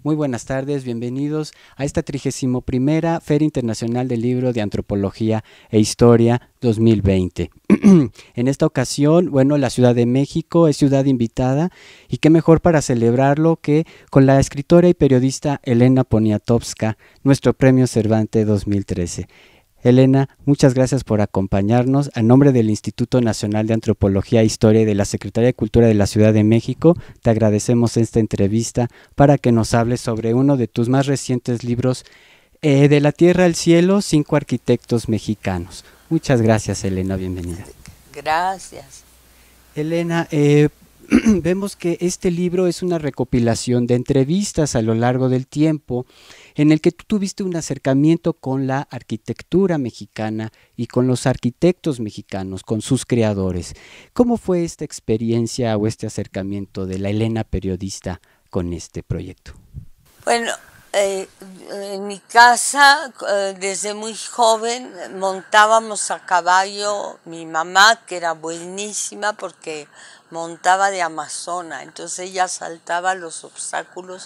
Muy buenas tardes, bienvenidos a esta 31ª Feria Internacional del Libro de Antropología e Historia 2020. En esta ocasión, bueno, la Ciudad de México es ciudad invitada y qué mejor para celebrarlo que con la escritora y periodista Elena Poniatowska, nuestro Premio Cervantes 2013. Elena, muchas gracias por acompañarnos. A nombre del Instituto Nacional de Antropología e Historia y de la Secretaría de Cultura de la Ciudad de México, te agradecemos esta entrevista para que nos hables sobre uno de tus más recientes libros, De la Tierra al Cielo, 5 arquitectos mexicanos. Muchas gracias, Elena, bienvenida. Gracias. Elena, vemos que este libro es una recopilación de entrevistas a lo largo del tiempo en el que tú tuviste un acercamiento con la arquitectura mexicana y con los arquitectos mexicanos, con sus creadores. ¿Cómo fue esta experiencia o este acercamiento de la Elena periodista con este proyecto? Bueno, en mi casa, desde muy joven, montábamos a caballo. Mi mamá, que era buenísima porque montaba de amazona, entonces ella saltaba los obstáculos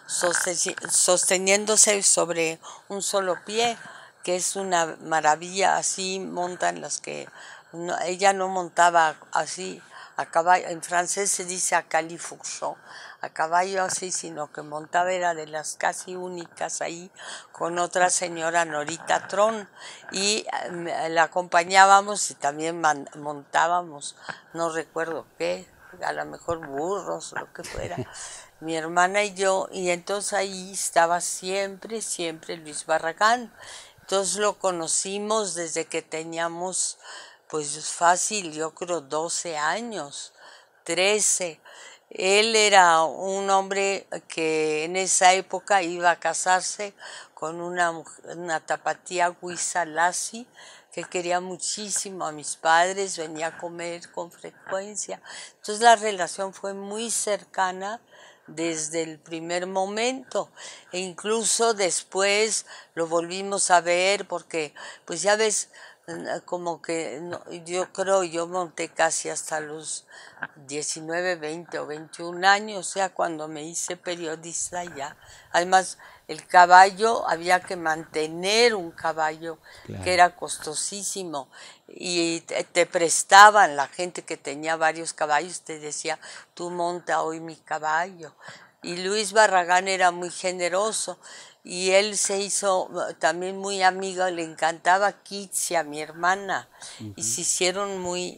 sosteniéndose sobre un solo pie, que es una maravilla. Así montan las que... No, ella no montaba así a caballo, en francés se dice a califourchon, a caballo así, sino que montaba, era de las casi únicas ahí, con otra señora, Norita Tron, y la acompañábamos y también montábamos, no recuerdo qué, a lo mejor burros o lo que fuera, mi hermana y yo, y entonces ahí estaba siempre Luis Barragán. Entonces lo conocimos desde que teníamos, pues fácil, yo creo 12 años, 13. Él era un hombre que en esa época iba a casarse con una tapatía Huiza Lassi, que quería muchísimo a mis padres, venía a comer con frecuencia. Entonces la relación fue muy cercana desde el primer momento, e incluso después lo volvimos a ver porque, pues ya ves, como que no, yo monté casi hasta los 19, 20 o 21 años, o sea, cuando me hice periodista ya. Además, el caballo, había que mantener un caballo, claro, que era costosísimo, y te prestaban, la gente que tenía varios caballos te decía, tú monta hoy mi caballo. Y Luis Barragán era muy generoso, y él se hizo también muy amigo, le encantaba Kitsia, mi hermana, y se hicieron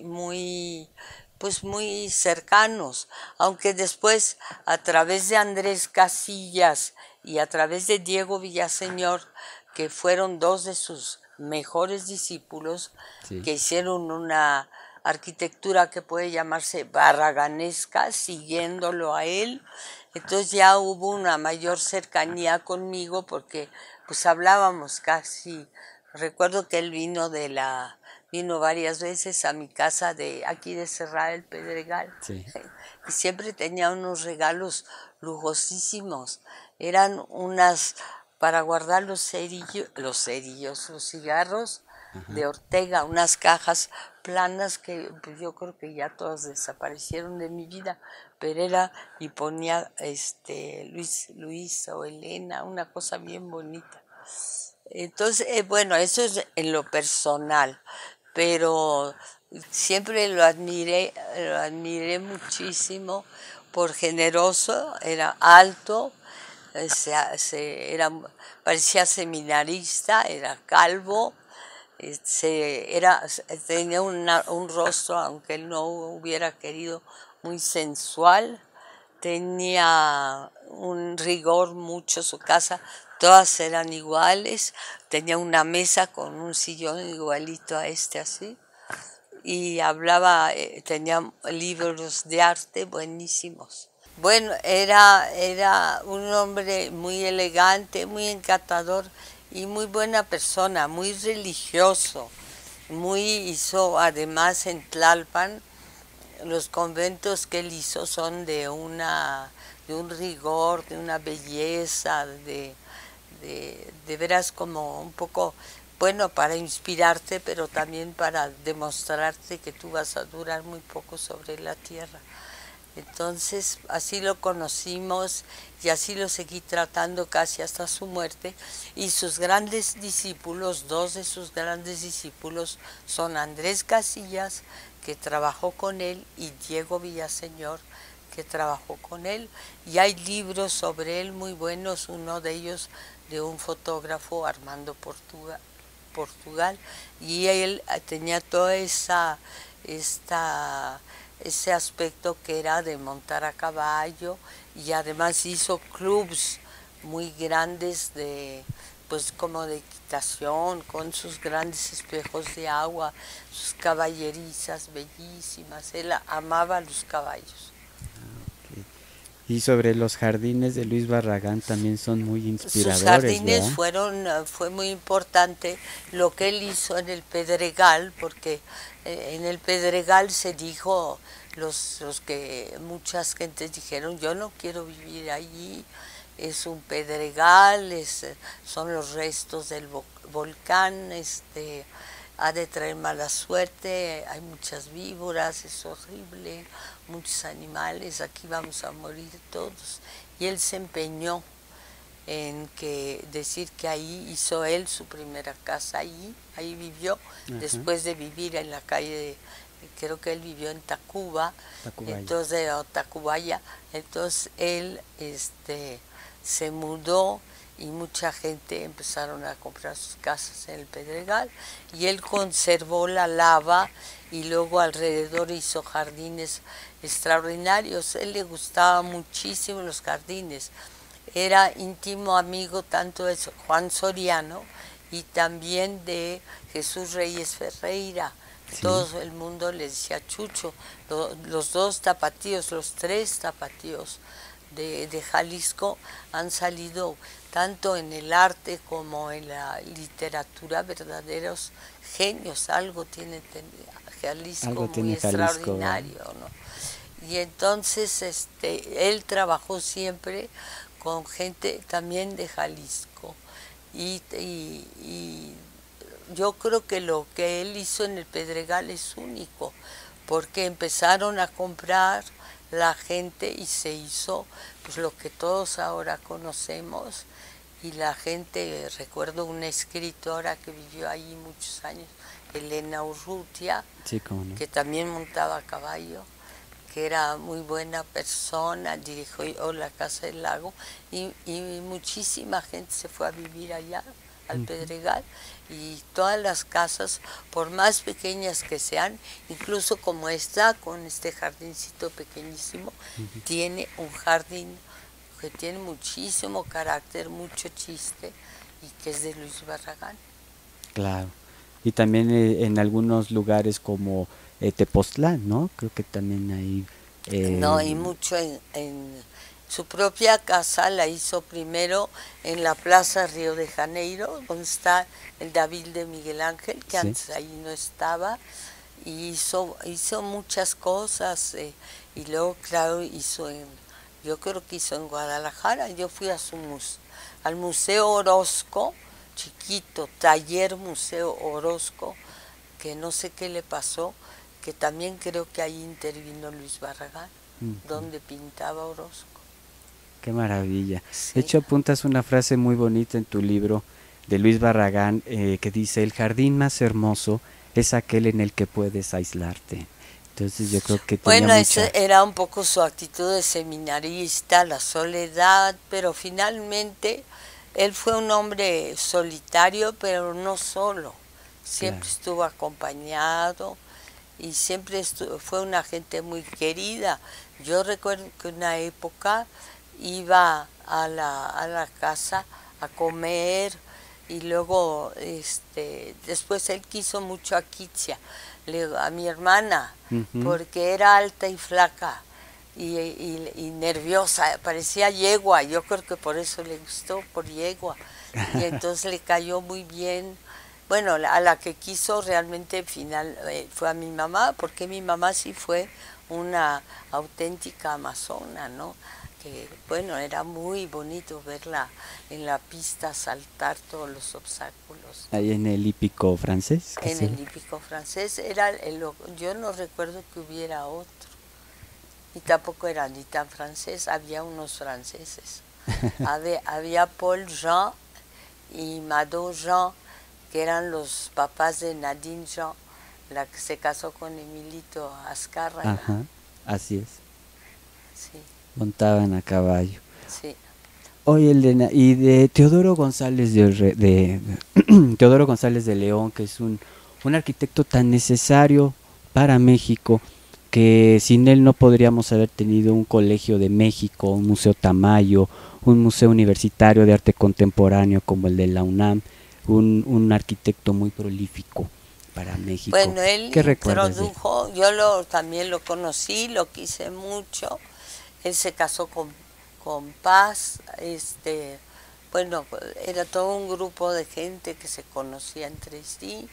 pues muy cercanos, aunque después a través de Andrés Casillas y a través de Diego Villaseñor, que fueron dos de sus mejores discípulos, sí, que hicieron una arquitectura que puede llamarse barraganesca, siguiéndolo a él. Entonces ya hubo una mayor cercanía conmigo porque pues hablábamos casi. Recuerdo que él vino varias veces a mi casa de aquí de Serra del Pedregal, sí, y siempre tenía unos regalos lujosísimos. Eran unas para guardar los cigarros, ajá, de Ortega, unas cajas planas que pues yo creo que ya todas desaparecieron de mi vida, pero era, y ponía Luis o Elena, una cosa bien bonita. Entonces, bueno, eso es en lo personal, pero siempre lo admiré muchísimo por generoso, era alto, parecía seminarista, era calvo, tenía un rostro, aunque él no hubiera querido, muy sensual, tenía un rigor mucho, su casa todas eran iguales, tenía una mesa con un sillón igualito a así, y hablaba, tenía libros de arte buenísimos. Bueno, era un hombre muy elegante, muy encantador y muy buena persona, muy religioso. Hizo además en Tlalpan, los conventos que él hizo son de un rigor, de una belleza, de veras como un poco, bueno, para inspirarte, pero también para demostrarte que tú vas a durar muy poco sobre la tierra. Entonces así lo conocimos y así lo seguí tratando casi hasta su muerte. Y sus grandes discípulos, dos de sus grandes discípulos son Andrés Casillas, que trabajó con él, y Diego Villaseñor, que trabajó con él. Y hay libros sobre él muy buenos, uno de ellos de un fotógrafo, Armando Portugal, y él tenía toda ese aspecto que era de montar a caballo, y además hizo clubs muy grandes de, pues como de equitación, con sus grandes espejos de agua, sus caballerizas bellísimas. Él amaba los caballos. Okay. Y sobre los jardines de Luis Barragán también son muy Sus inspiradores, jardines ¿verdad? fue muy importante lo que él hizo en el Pedregal, porque en el Pedregal se dijo, los que muchas gentes dijeron, yo no quiero vivir allí, es un pedregal, son los restos del volcán, ha de traer mala suerte, hay muchas víboras, es horrible, muchos animales, aquí vamos a morir todos. Y él se empeñó en que decir que ahí hizo él su primera casa, ahí vivió, después de vivir en la calle, creo que él vivió en Tacuba, Tacubaya. entonces, o Tacubaya, entonces él se mudó y mucha gente empezaron a comprar sus casas en el Pedregal, y él conservó la lava y luego alrededor hizo jardines extraordinarios. Él le gustaba muchísimo los jardines. Era íntimo amigo tanto de Juan Soriano y también de Jesús Reyes Ferreira. Sí, Todo el mundo le decía Chucho. Los dos tapatíos, los tres tapatíos de Jalisco han salido tanto en el arte como en la literatura verdaderos genios. Algo tiene Jalisco algo muy tiene Jalisco, ¿verdad? extraordinario, ¿no? Y entonces él trabajó siempre con gente también de Jalisco. Y yo creo que lo que él hizo en el Pedregal es único, porque empezaron a comprar la gente y se hizo pues lo que todos ahora conocemos. Y la gente, recuerdo una escritora que vivió allí muchos años, Elena Urrutia, Sí, cómo no. que también montaba a caballo, que era muy buena persona, dirigió la Casa del Lago, y muchísima gente se fue a vivir allá, al Pedregal, y todas las casas, por más pequeñas que sean, incluso como esta, con este jardincito pequeñísimo, tiene un jardín que tiene muchísimo carácter, mucho chiste, y que es de Luis Barragán. Claro. Y también en algunos lugares como Tepoztlán, ¿no? Creo que también hay... No, y eh, mucho en su propia casa la hizo primero en la Plaza Río de Janeiro, donde está el David de Miguel Ángel, que sí, antes ahí no estaba, y hizo muchas cosas, y luego, claro, yo creo que hizo en Guadalajara. Yo fui al Museo Orozco, chiquito, taller Museo Orozco, que no sé qué le pasó, que también creo que ahí intervino Luis Barragán, ujú. donde pintaba Orozco. Qué maravilla. De Sí. hecho, apuntas una frase muy bonita en tu libro de Luis Barragán que dice, el jardín más hermoso es aquel en el que puedes aislarte. Entonces yo creo que tenía Bueno, esa mucha... era un poco su actitud de seminarista, la soledad, pero finalmente él fue un hombre solitario, pero no solo. Siempre Claro. estuvo acompañado y siempre fue una gente muy querida. Yo recuerdo que una época iba a la casa a comer, y luego después él quiso mucho a Kitzia, a mi hermana, Ujú. porque era alta y flaca y nerviosa, parecía yegua. Yo creo que por eso le gustó, por yegua, y entonces le cayó muy bien. Bueno, a la que quiso realmente final fue a mi mamá, porque mi mamá sí fue una auténtica amazona, ¿no? Que bueno, era muy bonito verla en la pista saltar todos los obstáculos. Ahí en el hípico francés, que En se... el hípico francés era yo no recuerdo que hubiera otro. ni tampoco era ni tan francés, había unos franceses. Había Paul Jean y Mado Jean, que eran los papás de Nadine Jean, la que se casó con Emilito Azcárraga. Ajá, así es. Sí, Montaban a caballo. sí. Oye, Elena, y de Teodoro González Teodoro González de León, que es un arquitecto tan necesario para México, que sin él no podríamos haber tenido un colegio de México, un museo Tamayo, un museo universitario de arte contemporáneo como el de la UNAM, un arquitecto muy prolífico para México. Bueno, él ¿Qué recuerdas de él? introdujo, también lo conocí, lo quise mucho. Él se casó con Paz, bueno, era todo un grupo de gente que se conocía entre sí.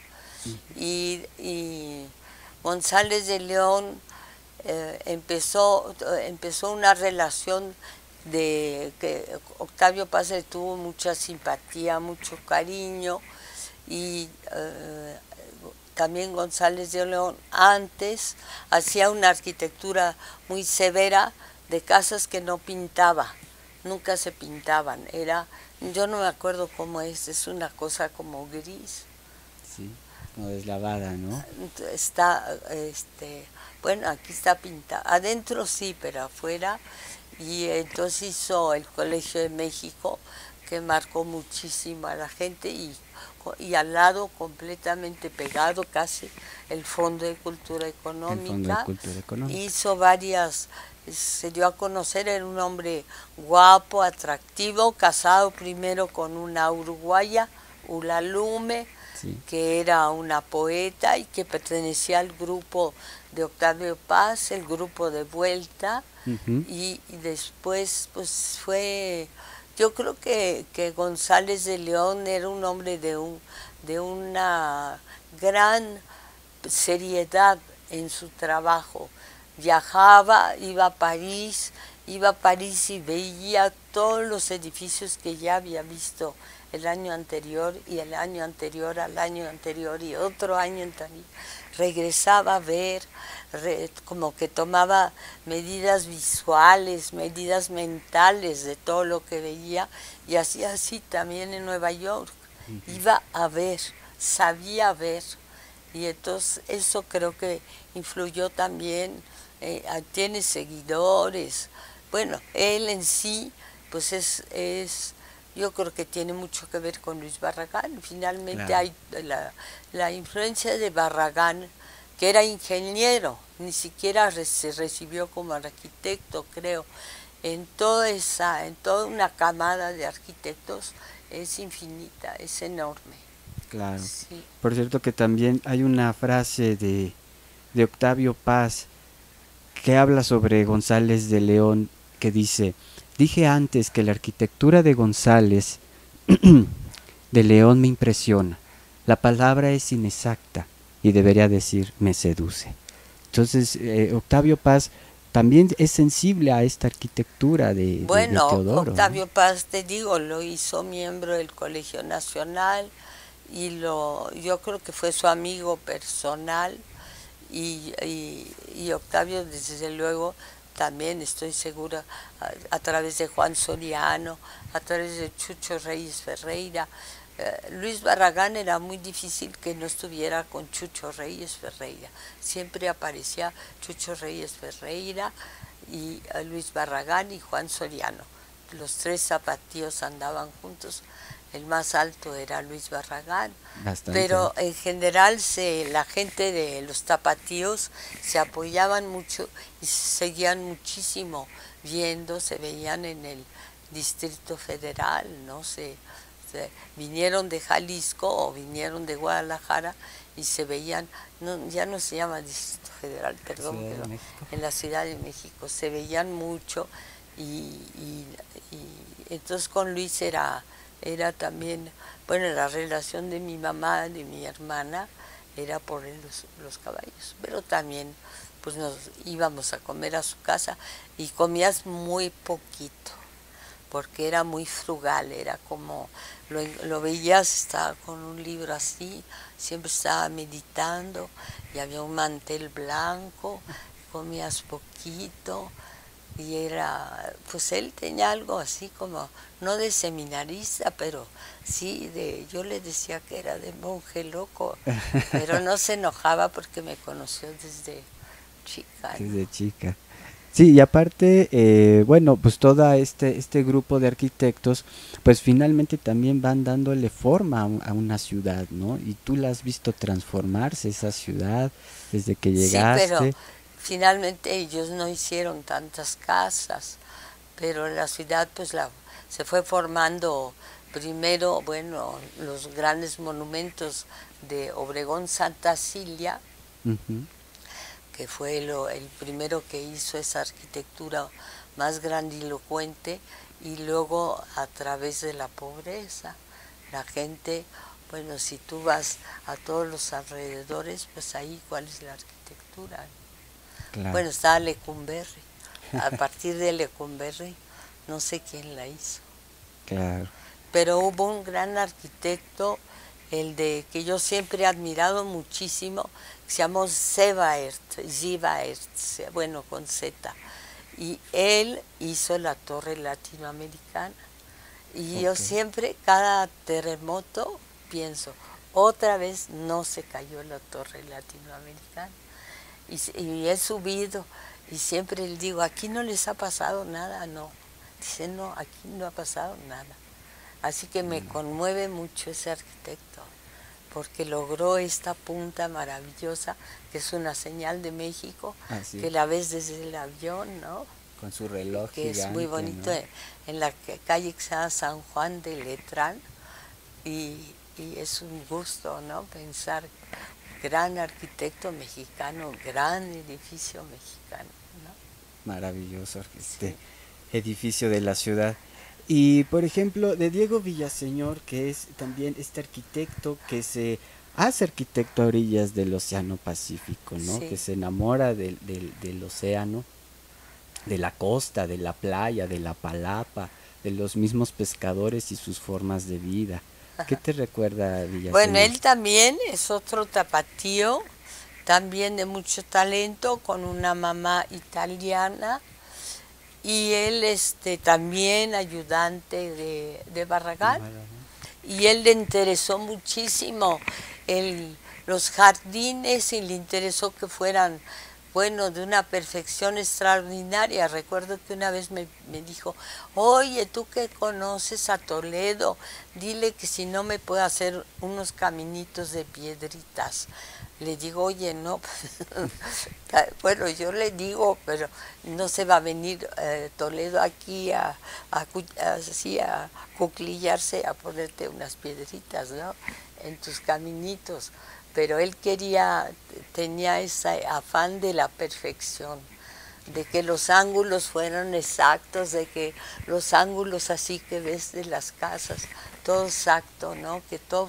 Y González de León empezó una relación de que Octavio Paz le tuvo mucha simpatía, mucho cariño, y también González de León antes hacía una arquitectura muy severa de casas que no pintaba, nunca se pintaban, yo no me acuerdo cómo es una cosa como gris. Sí, como deslavada, ¿no? Está, bueno, aquí está pintada, adentro sí, pero afuera, y entonces hizo el Colegio de México, que marcó muchísimo a la gente, y al lado, completamente pegado casi, el Fondo de Cultura Económica. El Fondo de Cultura Económica. Hizo varias, se dio a conocer, era un hombre guapo, atractivo, casado primero con una uruguaya, Ulalume, sí, que era una poeta y que pertenecía al grupo de Octavio Paz, el grupo de Vuelta, y después pues fue, yo creo que González de León era un hombre de una gran seriedad en su trabajo. Viajaba, iba a París y veía todos los edificios que ya había visto el año anterior y el año anterior al año anterior y otro año también. Regresaba a ver, como que tomaba medidas visuales, medidas mentales de todo lo que veía, y hacía así también en Nueva York. Iba a ver, sabía ver, y entonces eso creo que influyó también, tiene seguidores. Bueno, él en sí, pues yo creo que tiene mucho que ver con Luis Barragán. Finalmente claro, hay la influencia de Barragán, que era ingeniero, ni siquiera se recibió como arquitecto, creo. En toda una camada de arquitectos es infinita, es enorme. Claro. Sí. Por cierto que también hay una frase de Octavio Paz que habla sobre González de León, que dice: dije antes que la arquitectura de González de León me impresiona. La palabra es inexacta y debería decir me seduce. Entonces, Octavio Paz también es sensible a esta arquitectura de Teodoro. Octavio Paz, te digo, lo hizo miembro del Colegio Nacional y yo creo que fue su amigo personal, y Octavio, desde luego, también estoy segura, a través de Juan Soriano, a través de Chucho Reyes Ferreira. Luis Barragán era muy difícil que no estuviera con Chucho Reyes Ferreira. Siempre aparecía Chucho Reyes Ferreira y Luis Barragán y Juan Soriano. Los tres zapatíos andaban juntos. El más alto era Luis Barragán. Bastante. Pero en general la gente de los tapatíos se apoyaban mucho y se seguían muchísimo viendo, se veían en el Distrito Federal, ¿no? Vinieron de Jalisco o vinieron de Guadalajara y se veían, ya no se llama Distrito Federal, perdón, pero en la Ciudad de México se veían mucho, y entonces con Luis era también, bueno, la relación de mi mamá, de mi hermana, era por los caballos, pero también pues nos íbamos a comer a su casa y comías muy poquito, porque era muy frugal, era como, lo veías, estaba con un libro así, siempre estaba meditando, y había un mantel blanco, comías poquito, y era, pues él tenía algo así como, no de seminarista, pero sí yo le decía que era de monje loco, pero no se enojaba porque me conoció desde chica, ¿no? Desde chica. Sí, y aparte, bueno, pues todo este grupo de arquitectos, pues finalmente también van dándole forma a una ciudad, ¿no? Y tú la has visto transformarse, esa ciudad, desde que Sí, pero llegaste. finalmente ellos no hicieron tantas casas, pero la ciudad pues se fue formando primero, bueno, los grandes monumentos de Obregón Santa Cilia, Ujú, que fue el primero que hizo esa arquitectura más grandilocuente, y luego a través de la pobreza, la gente, bueno, si tú vas a todos los alrededores, pues ahí cuál es la arquitectura. claro, Bueno, estaba Lecumberri, a partir de Lecumberri, no sé quién la hizo, claro. pero hubo un gran arquitecto, el de que yo siempre he admirado muchísimo, que se llamó Zivaert, bueno, con Z, y él hizo la torre latinoamericana. Y yo Ok, siempre, cada terremoto, pienso, otra vez no se cayó la torre latinoamericana. Y he subido y siempre le digo, aquí no les ha pasado nada, no. Dice, no, aquí no ha pasado nada. Así que me conmueve mucho ese arquitecto, porque logró esta punta maravillosa, que es una señal de México, así, que la ves desde el avión, ¿no? con su reloj Que es muy gigante, bonito, ¿no? en la calle que se llama San Juan de Letrán, y es un gusto, ¿no? Pensar, gran arquitecto mexicano, gran edificio mexicano, ¿no? Maravilloso este Sí, edificio de la ciudad. Y por ejemplo, de Diego Villaseñor, que es también este arquitecto que se hace arquitecto a orillas del Océano Pacífico, ¿no? Que sí. se enamora del océano, de la costa, de la playa, de la palapa, de los mismos pescadores y sus formas de vida. ¿Qué te recuerda Bueno, Villaseñor? él también es otro tapatío, también de mucho talento, con una mamá italiana, y él también ayudante de Barragán, y él le interesó muchísimo los jardines, y le interesó que fueran, bueno, de una perfección extraordinaria. Recuerdo que una vez me dijo, oye, tú que conoces a Toledo, dile que si no me puede hacer unos caminitos de piedritas. Le digo, oye, no, bueno, yo le digo, pero no se va a venir Toledo aquí así a cuclillarse, a ponerte unas piedritas, ¿no? En tus caminitos. Pero él tenía ese afán de la perfección, de que los ángulos fueran exactos, de que los ángulos así que ves de las casas, todo exacto, ¿no? Que todo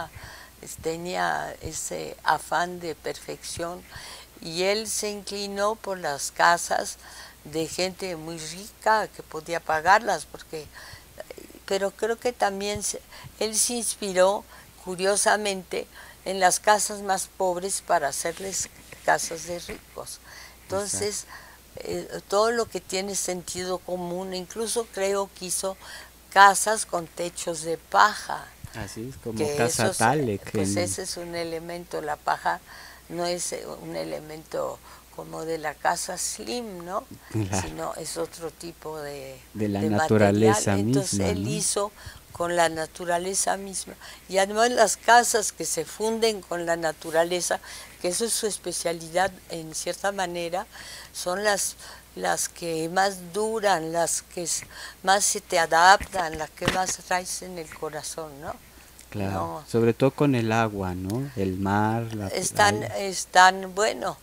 tenía ese afán de perfección, y él se inclinó por las casas de gente muy rica que podía pagarlas, pero creo que también él se inspiró curiosamente en las casas más pobres para hacerles casas de ricos. Exacto. Entonces, todo lo que tiene sentido común, incluso creo que hizo casas con techos de paja, Así es como que Casa Talek pues en... ese es un elemento, la paja no es un elemento como de la casa slim, ¿no? Claro, Sino es otro tipo de la de material. naturaleza Entonces misma, él ¿no? hizo con la naturaleza misma. Y además las casas que se funden con la naturaleza, que eso es su especialidad en cierta manera, son las que más duran, las que más se te adaptan, las que más traes en el corazón, ¿no? Claro, No, sobre todo con el agua, ¿no? El mar, la playa. bueno,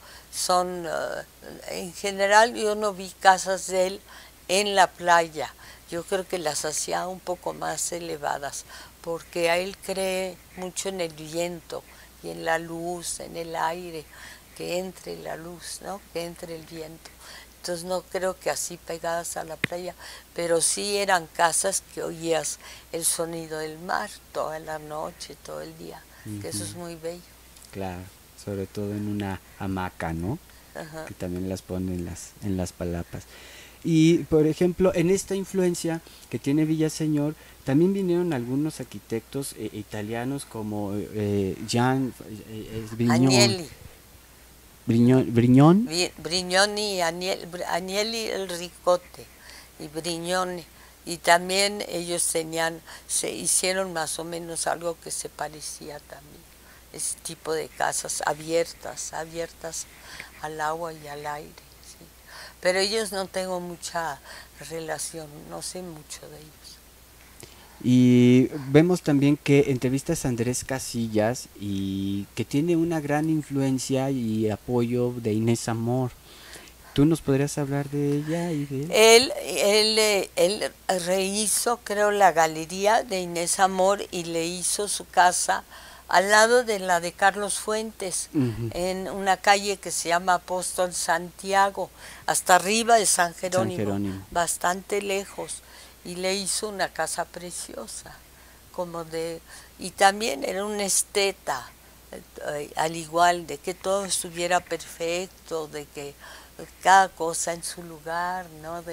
en general yo no vi casas de él en la playa, yo creo que las hacía un poco más elevadas, porque a él cree mucho en el viento y en la luz, en el aire, que entre la luz, ¿no? Que entre el viento. Entonces no creo que así pegadas a la playa, pero sí eran casas que oías el sonido del mar toda la noche, todo el día, que eso es Ujú, muy bello. claro, sobre todo en una hamaca, ¿no? Ajá. que también las pone en las palapas. Y, por ejemplo, en esta influencia que tiene Villaseñor, también vinieron algunos arquitectos italianos como Jean Brignone, Agnelli, Brignone, Brignoni y Agnelli el Ricote y Brignone. Y también ellos se hicieron más o menos algo que se parecía también. Ese tipo de casas abiertas al agua y al aire. ¿Sí? Pero ellos no tengo mucha relación, no sé mucho de ellos. y vemos también que entrevistas a Andrés Casillas y que tiene una gran influencia y apoyo de Inés Amor. ¿Tú nos podrías hablar de ella y de él? Él rehizo, creo, la galería de Inés Amor y le hizo su casa al lado de la de Carlos Fuentes, Ujú. en una calle que se llama Apóstol Santiago, hasta arriba de San San Jerónimo, Jerónimo. bastante lejos, y le hizo una casa preciosa, y también era un esteta, al igual de que todo estuviera perfecto, de que cada cosa en su lugar, ¿no?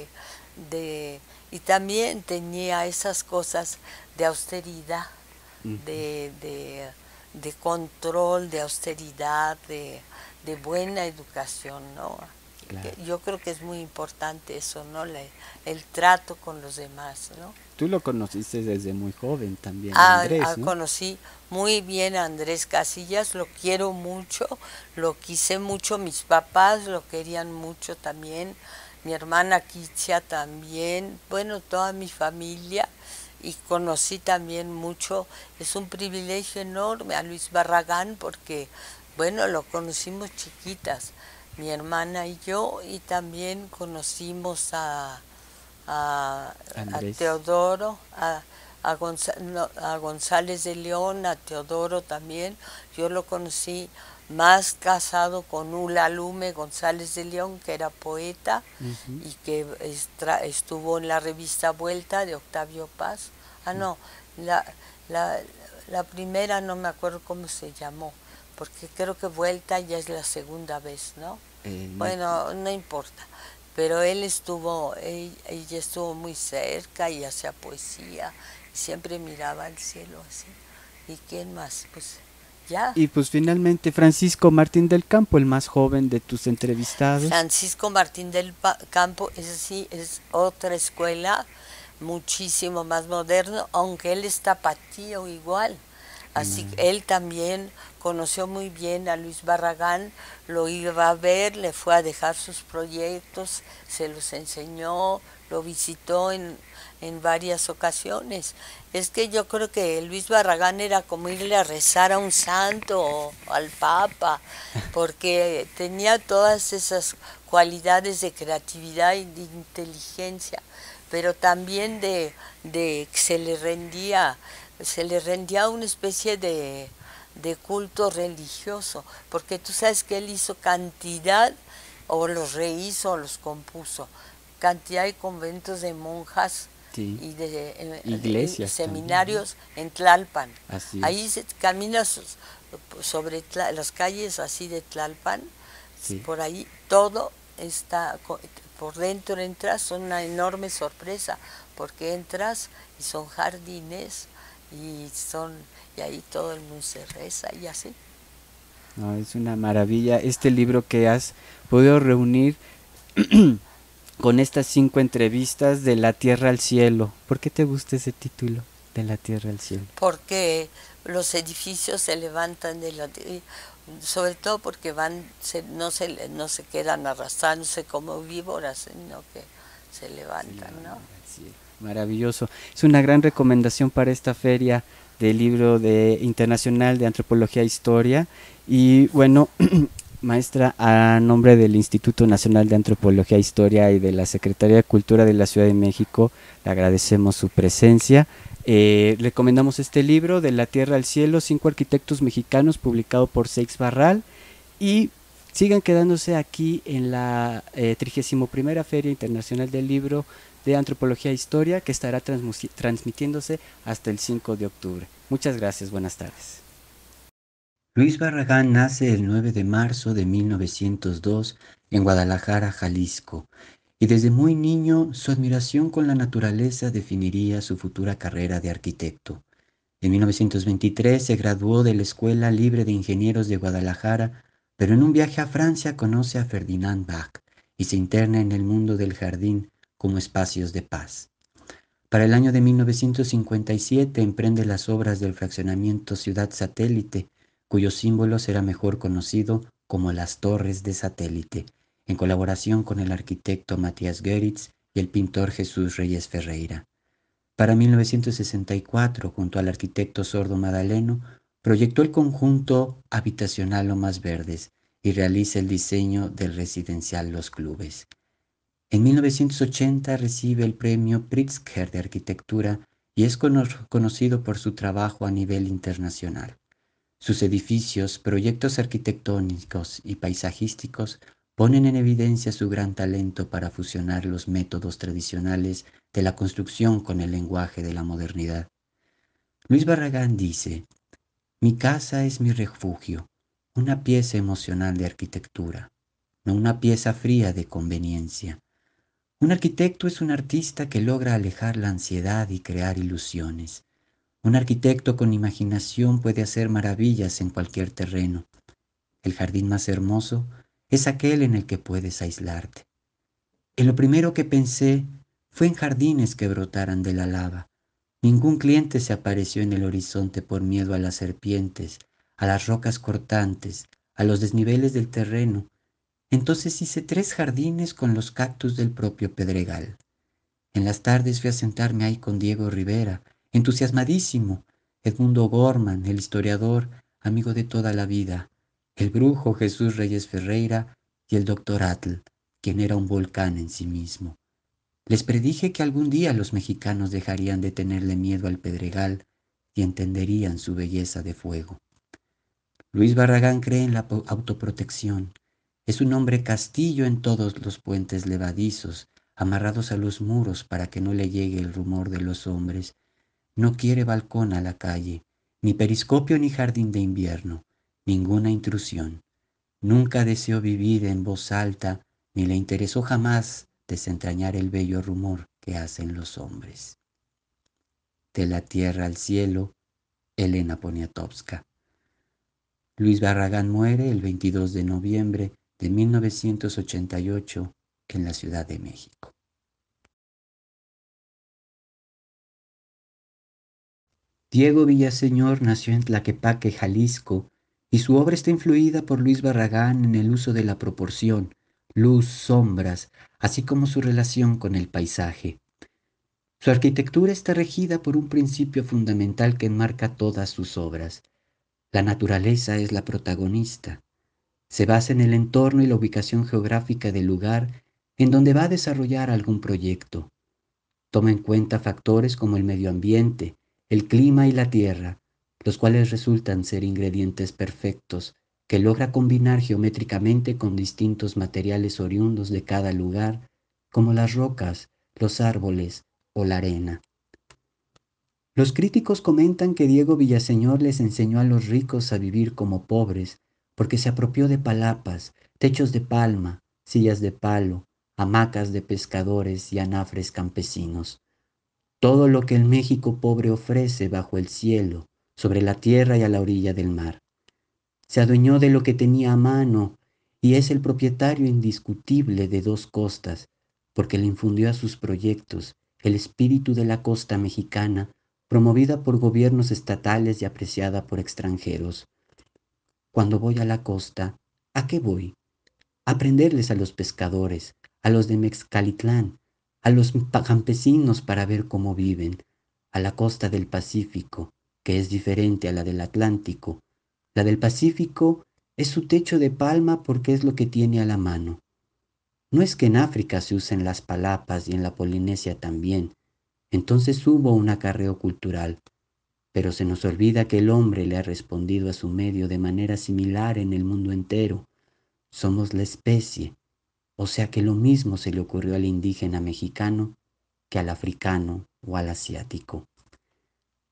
Y también tenía esas cosas de austeridad, Ujú. de, de, de control, de austeridad, de buena educación, ¿no? Claro. Yo creo que es muy importante eso, ¿no? El trato con los demás, ¿no? Tú lo conociste desde muy joven también, Andrés, ¿no? Conocí muy bien a Andrés Casillas, lo quiero mucho, lo quise mucho, mis papás lo querían mucho también, mi hermana Kitia también, bueno, toda mi familia, y conocí también mucho, es un privilegio enorme a Luis Barragán porque, bueno, lo conocimos chiquitas, mi hermana y yo, y también conocimos a Andrés. Teodoro, a González de León, a Teodoro también. Yo lo conocí más casado con Ula Lume González de León, que era poeta Ujú. y que estuvo en la revista Vuelta de Octavio Paz. Ah, no, la, la, la primera no me acuerdo cómo se llamó, porque creo que Vuelta ya es la segunda vez, ¿no? No, Bueno, no importa, pero ella estuvo muy cerca y hacía poesía, y siempre miraba al cielo así. ¿Y quién más? Pues ya, y pues finalmente Francisco Martín del Campo, el más joven de tus entrevistados. Francisco Martín del Campo, ese sí es otra escuela, muchísimo más moderno, aunque él es tapatío igual. Así que él también conoció muy bien a Luis Barragán, lo iba a ver, le fue a dejar sus proyectos, se los enseñó, lo visitó en varias ocasiones. Es que yo creo que Luis Barragán era como irle a rezar a un santo o al Papa, porque tenía todas esas cualidades de creatividad y de inteligencia, pero también de que se le rendía una especie de culto religioso, porque tú sabes que él hizo cantidad, o los rehizo, o los compuso, cantidad de conventos de monjas Sí, y iglesias también, ¿no? seminarios en Tlalpan. Así Ahí es, se camina sobre las calles así de Tlalpan, sí. por ahí todo está, por dentro entras, son una enorme sorpresa, porque entras y son jardines y ahí todo el mundo se reza y así. No, es una maravilla este libro que has podido reunir con estas 5 entrevistas de la tierra al cielo. ¿Por qué te gusta ese título, de la tierra al cielo? Porque los edificios se levantan sobre todo porque no se quedan arrastrándose como víboras, sino que se levantan, ¿no? Sí, maravilloso. Es una gran recomendación para esta feria del libro internacional de Antropología e Historia. Y bueno, maestra, a nombre del Instituto Nacional de Antropología e Historia y de la Secretaría de Cultura de la Ciudad de México, le agradecemos su presencia. Recomendamos este libro, De la Tierra al Cielo, 5 arquitectos mexicanos, publicado por Seix Barral. Y sigan quedándose aquí en la 31ª Feria Internacional del Libro de Antropología e Historia, que estará transmitiéndose hasta el 5 de octubre. Muchas gracias, buenas tardes. Luis Barragán nace el 9 de marzo de 1902 en Guadalajara, Jalisco, y desde muy niño su admiración con la naturaleza definiría su futura carrera de arquitecto. En 1923 se graduó de la Escuela Libre de Ingenieros de Guadalajara, pero en un viaje a Francia conoce a Ferdinand Bach y se interna en el mundo del jardín como espacios de paz. Para el año de 1957 emprende las obras del fraccionamiento Ciudad Satélite, cuyo símbolo será mejor conocido como las Torres de Satélite, en colaboración con el arquitecto Matías Goeritz y el pintor Jesús Reyes Ferreira. Para 1964, junto al arquitecto Sordo Madaleno, proyectó el conjunto habitacional Lomas Verdes y realiza el diseño del residencial Los Clubes. En 1980 recibe el premio Pritzker de Arquitectura y es conocido por su trabajo a nivel internacional. Sus edificios, proyectos arquitectónicos y paisajísticos ponen en evidencia su gran talento para fusionar los métodos tradicionales de la construcción con el lenguaje de la modernidad. Luis Barragán dice: mi casa es mi refugio, una pieza emocional de arquitectura, no una pieza fría de conveniencia. Un arquitecto es un artista que logra alejar la ansiedad y crear ilusiones. Un arquitecto con imaginación puede hacer maravillas en cualquier terreno. El jardín más hermoso es aquel en el que puedes aislarte. Y lo primero que pensé fue en jardines que brotaran de la lava. Ningún cliente se apareció en el horizonte por miedo a las serpientes, a las rocas cortantes, a los desniveles del terreno. Entonces hice 3 jardines con los cactus del propio Pedregal. En las tardes fui a sentarme ahí con Diego Rivera, entusiasmadísimo, Edmundo Gorman, el historiador, amigo de toda la vida, el brujo Jesús Reyes Ferreira y el doctor Atl, quien era un volcán en sí mismo. Les predije que algún día los mexicanos dejarían de tenerle miedo al Pedregal y entenderían su belleza de fuego. Luis Barragán cree en la autoprotección. Es un hombre castillo en todos los puentes levadizos, amarrados a los muros para que no le llegue el rumor de los hombres. No quiere balcón a la calle, ni periscopio ni jardín de invierno, ninguna intrusión. Nunca deseó vivir en voz alta, ni le interesó jamás desentrañar el bello rumor que hacen los hombres. De la tierra al cielo, Elena Poniatowska. Luis Barragán muere el 22 de noviembre de 1988 en la Ciudad de México. Diego Villaseñor nació en Tlaquepaque, Jalisco, y su obra está influida por Luis Barragán en el uso de la proporción, luz, sombras, así como su relación con el paisaje. Su arquitectura está regida por un principio fundamental que enmarca todas sus obras. La naturaleza es la protagonista. Se basa en el entorno y la ubicación geográfica del lugar en donde va a desarrollar algún proyecto. Toma en cuenta factores como el medio ambiente, el clima y la tierra, los cuales resultan ser ingredientes perfectos que logra combinar geométricamente con distintos materiales oriundos de cada lugar, como las rocas, los árboles o la arena. Los críticos comentan que Diego Villaseñor les enseñó a los ricos a vivir como pobres, porque se apropió de palapas, techos de palma, sillas de palo, hamacas de pescadores y anafres campesinos. Todo lo que el México pobre ofrece bajo el cielo, sobre la tierra y a la orilla del mar. Se adueñó de lo que tenía a mano y es el propietario indiscutible de 2 costas, porque le infundió a sus proyectos el espíritu de la costa mexicana, promovida por gobiernos estatales y apreciada por extranjeros. Cuando voy a la costa, ¿a qué voy? A aprenderles a los pescadores, a los de Mexcalitlán, a los campesinos para ver cómo viven, a la costa del Pacífico, que es diferente a la del Atlántico. La del Pacífico es su techo de palma porque es lo que tiene a la mano. No es que en África se usen las palapas y en la Polinesia también. Entonces hubo un acarreo cultural, pero se nos olvida que el hombre le ha respondido a su medio de manera similar en el mundo entero. Somos la especie, o sea que lo mismo se le ocurrió al indígena mexicano que al africano o al asiático.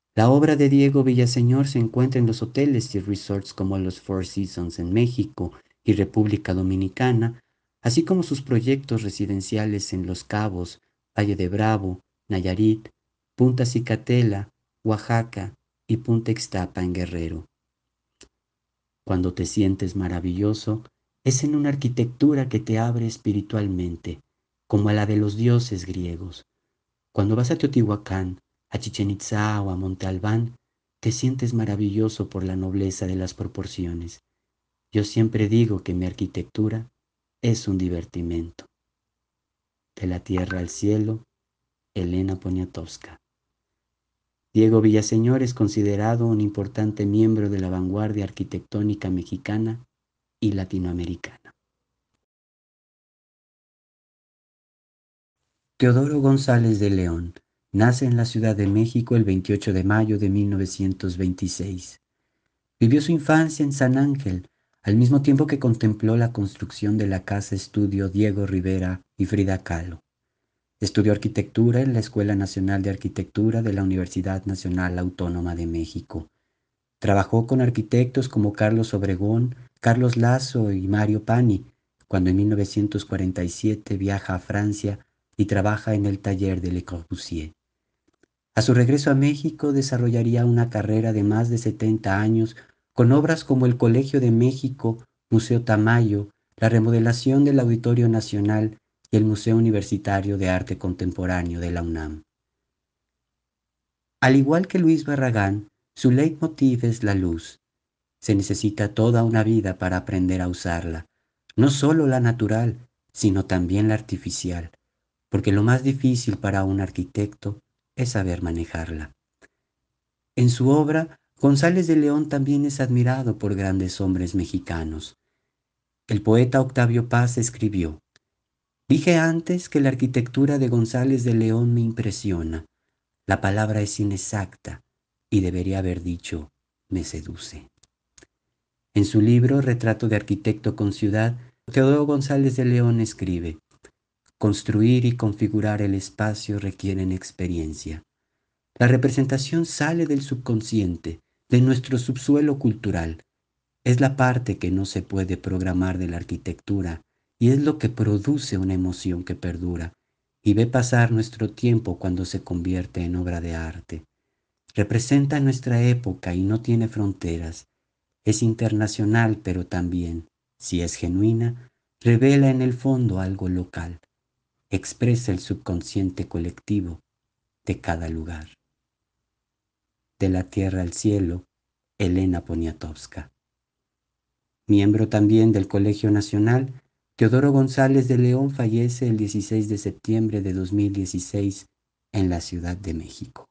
La obra de Diego Villaseñor se encuentra en los hoteles y resorts como los Four Seasons en México y República Dominicana, así como sus proyectos residenciales en Los Cabos, Valle de Bravo, Nayarit, Punta Cicatela, Oaxaca y Punta Ixtapa en Guerrero. Cuando te sientes maravilloso, es en una arquitectura que te abre espiritualmente, como a la de los dioses griegos. Cuando vas a Teotihuacán, a Chichen Itzá o a Monte Albán, te sientes maravilloso por la nobleza de las proporciones. Yo siempre digo que mi arquitectura es un divertimento. De la tierra al cielo, Elena Poniatowska. Diego Villaseñor es considerado un importante miembro de la vanguardia arquitectónica mexicana y latinoamericana. Teodoro González de León nace en la Ciudad de México el 28 de mayo de 1926. Vivió su infancia en San Ángel, al mismo tiempo que contempló la construcción de la Casa Estudio Diego Rivera y Frida Kahlo. Estudió arquitectura en la Escuela Nacional de Arquitectura de la Universidad Nacional Autónoma de México. Trabajó con arquitectos como Carlos Obregón, Carlos Lazo y Mario Pani, cuando en 1947 viaja a Francia y trabaja en el taller de Le Corbusier. A su regreso a México desarrollaría una carrera de más de 70 años con obras como el Colegio de México, Museo Tamayo, la remodelación del Auditorio Nacional y el Museo Universitario de Arte Contemporáneo de la UNAM. Al igual que Luis Barragán, su leitmotiv es la luz. Se necesita toda una vida para aprender a usarla, no solo la natural, sino también la artificial, porque lo más difícil para un arquitecto es saber manejarla. En su obra, González de León también es admirado por grandes hombres mexicanos. El poeta Octavio Paz escribió: "Dije antes que la arquitectura de González de León me impresiona. La palabra es inexacta y debería haber dicho me seduce". En su libro Retrato de arquitecto con ciudad, Teodoro González de León escribe: "Construir y configurar el espacio requieren experiencia. La representación sale del subconsciente, de nuestro subsuelo cultural. Es la parte que no se puede programar de la arquitectura y es lo que produce una emoción que perdura y ve pasar nuestro tiempo cuando se convierte en obra de arte. Representa nuestra época y no tiene fronteras. Es internacional, pero también, si es genuina, revela en el fondo algo local. Expresa el subconsciente colectivo de cada lugar". De la tierra al cielo, Elena Poniatowska. Miembro también del Colegio Nacional, Teodoro González de León fallece el 16 de septiembre de 2016 en la Ciudad de México.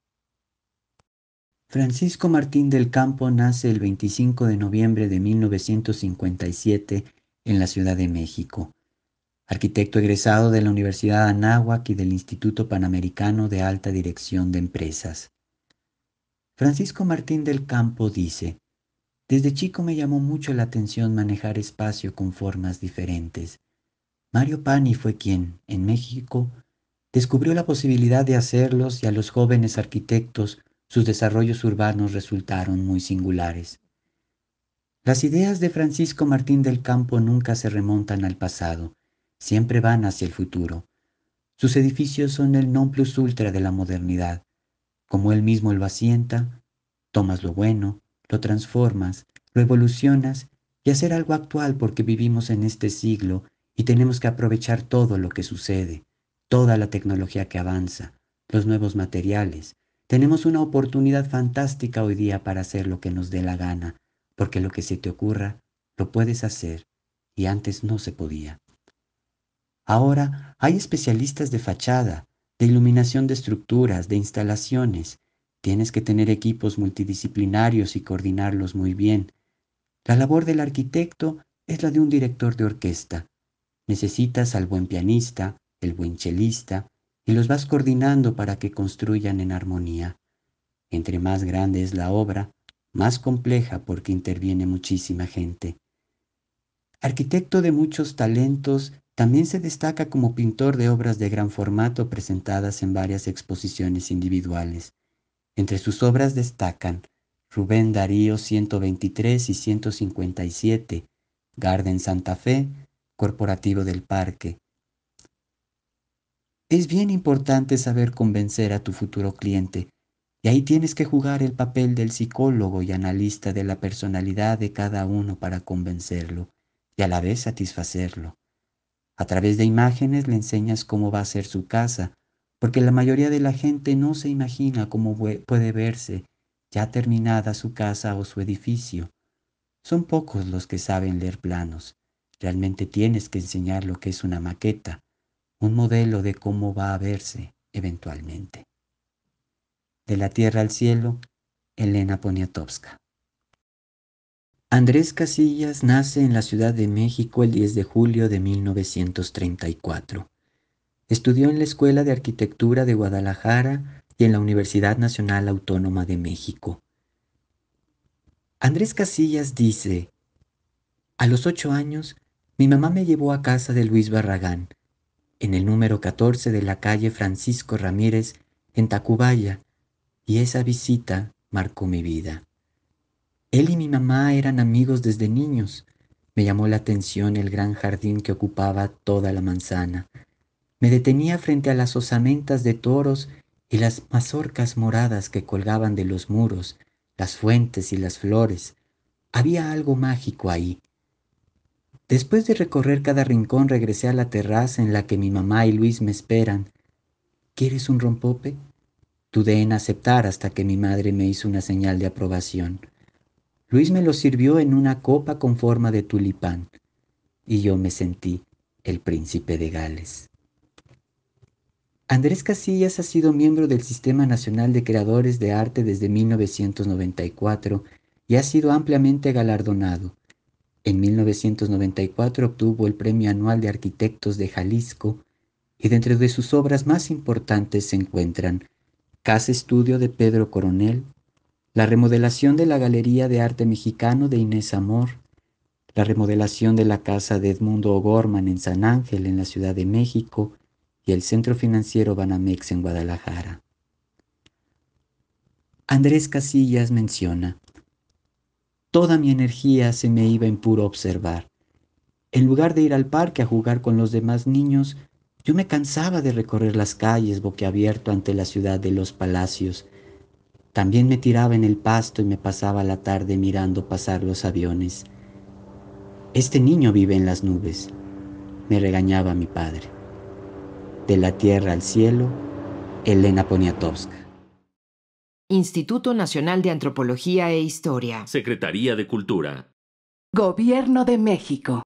Francisco Martín del Campo nace el 25 de noviembre de 1957 en la Ciudad de México. Arquitecto egresado de la Universidad Anáhuac y del Instituto Panamericano de Alta Dirección de Empresas. Francisco Martín del Campo dice: "Desde chico me llamó mucho la atención manejar espacio con formas diferentes. Mario Pani fue quien, en México, descubrió la posibilidad de hacerlos y a los jóvenes arquitectos sus desarrollos urbanos resultaron muy singulares. Las ideas de Francisco Martín del Campo nunca se remontan al pasado, siempre van hacia el futuro. Sus edificios son el non plus ultra de la modernidad. Como él mismo lo asienta, tomas lo bueno, lo transformas, lo evolucionas y hacer algo actual porque vivimos en este siglo y tenemos que aprovechar todo lo que sucede, toda la tecnología que avanza, los nuevos materiales. Tenemos una oportunidad fantástica hoy día para hacer lo que nos dé la gana, porque lo que se te ocurra, lo puedes hacer y antes no se podía. Ahora hay especialistas de fachada, de iluminación de estructuras, de instalaciones. Tienes que tener equipos multidisciplinarios y coordinarlos muy bien. La labor del arquitecto es la de un director de orquesta. Necesitas al buen pianista, el buen chelista, y los vas coordinando para que construyan en armonía. Entre más grande es la obra, más compleja porque interviene muchísima gente. Arquitecto de muchos talentos, también se destaca como pintor de obras de gran formato presentadas en varias exposiciones individuales. Entre sus obras destacan Rubén Darío 123 y 157, Garden Santa Fe, Corporativo del Parque. Es bien importante saber convencer a tu futuro cliente, y ahí tienes que jugar el papel del psicólogo y analista de la personalidad de cada uno para convencerlo y a la vez satisfacerlo. A través de imágenes le enseñas cómo va a ser su casa, porque la mayoría de la gente no se imagina cómo puede verse ya terminada su casa o su edificio. Son pocos los que saben leer planos. Realmente tienes que enseñar lo que es una maqueta, un modelo de cómo va a verse eventualmente. De la tierra al cielo, Elena Poniatowska. Andrés Casillas nace en la Ciudad de México el 10 de julio de 1934. Estudió en la Escuela de Arquitectura de Guadalajara y en la Universidad Nacional Autónoma de México. Andrés Casillas dice: a los 8 años, mi mamá me llevó a casa de Luis Barragán, en el número 14 de la calle Francisco Ramírez, en Tacubaya, y esa visita marcó mi vida. Él y mi mamá eran amigos desde niños. Me llamó la atención el gran jardín que ocupaba toda la manzana. Me detenía frente a las osamentas de toros y las mazorcas moradas que colgaban de los muros, las fuentes y las flores. Había algo mágico ahí. Después de recorrer cada rincón, regresé a la terraza en la que mi mamá y Luis me esperan. ¿Quieres un rompope? Dudé en aceptar hasta que mi madre me hizo una señal de aprobación. Luis me lo sirvió en una copa con forma de tulipán, y yo me sentí el príncipe de Gales. Andrés Casillas ha sido miembro del Sistema Nacional de Creadores de Arte desde 1994 y ha sido ampliamente galardonado. En 1994 obtuvo el Premio Anual de Arquitectos de Jalisco, y dentro de sus obras más importantes se encuentran Casa Estudio de Pedro Coronel, la remodelación de la Galería de Arte Mexicano de Inés Amor, la remodelación de la casa de Edmundo O'Gorman en San Ángel, en la Ciudad de México, y el Centro Financiero Banamex en Guadalajara. Andrés Casillas menciona: toda mi energía se me iba en puro observar. En lugar de ir al parque a jugar con los demás niños, yo me cansaba de recorrer las calles boquiabierto ante la ciudad de los palacios. También me tiraba en el pasto y me pasaba la tarde mirando pasar los aviones. Este niño vive en las nubes, me regañaba mi padre. De la tierra al cielo, Elena Poniatowska. Instituto Nacional de Antropología e Historia. Secretaría de Cultura. Gobierno de México.